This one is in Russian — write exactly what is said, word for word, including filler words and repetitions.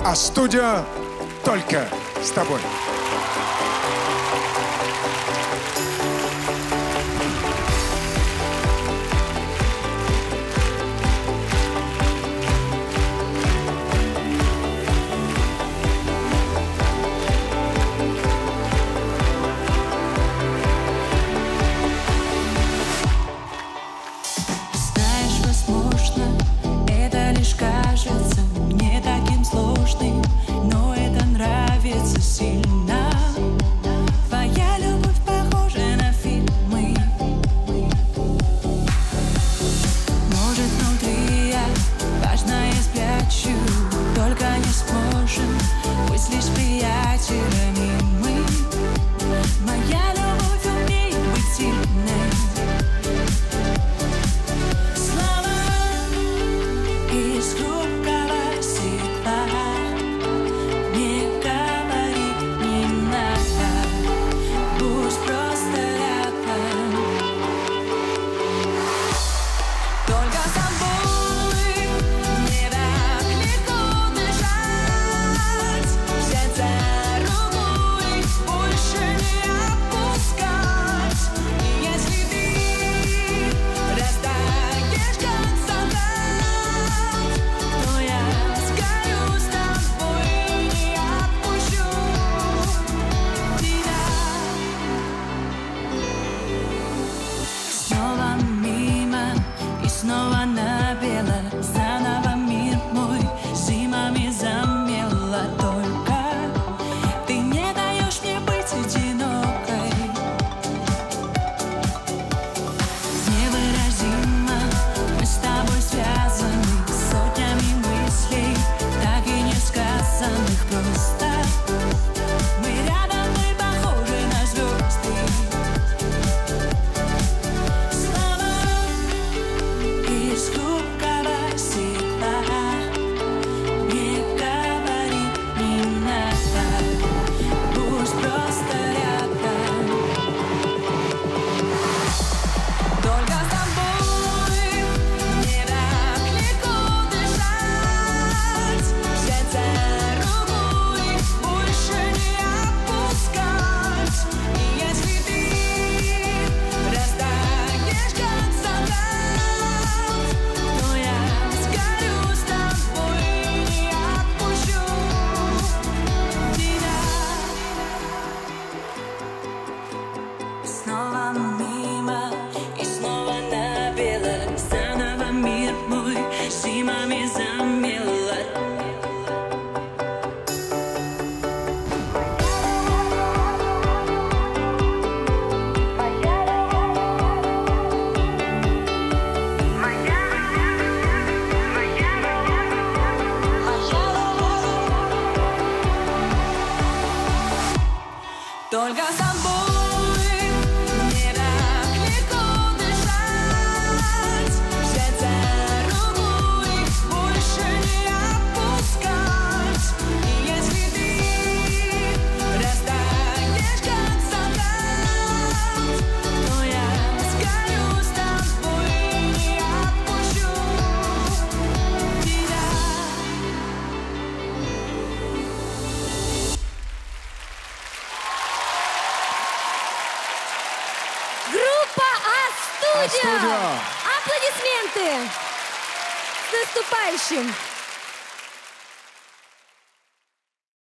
А-студио только с тобой. Кажется мне таким сложным, но это нравится сильно. Твоя любовь похожа на фильмы. Может, внутри я важная спрячу, только не сможем быть лишь приятелями мы. Моя любовь умеет быть сильной. Из хрупкого стекла не говори, не надо, пусть просто рядом. Только с тобой мне так легко дышать, взять за руку и больше не отпускать. И если ты растаешь как солдат, то я сгорю с тобой и не отпущу тебя. Снова мимо и снова набело, заново мир мой зимами замело. Только ты не даешь мне быть одинокой. Невыразимо мы с тобой связаны сотнями мыслей, так и не сказанных просто. Мы рядом, мы похожи на звезды. Снова из хрупкого стекла не говори, не надо, пусть просто рядом. Только с тобой мне так легко дышать, взять за руку и больше не отпускать. И если ты растаешь как солдат, то я сгорю с тобой и не отпущу тебя. Снова мимо и снова набело, заново мир мой зимами замело. Только с тобой мне так легко дышать, взять за руку и больше не отпускать. И если ты растаешь как солдат, то я сгорю с тобой и не отпущу тебя. Группа А-студио! А-студио! Аплодисменты! С наступающим!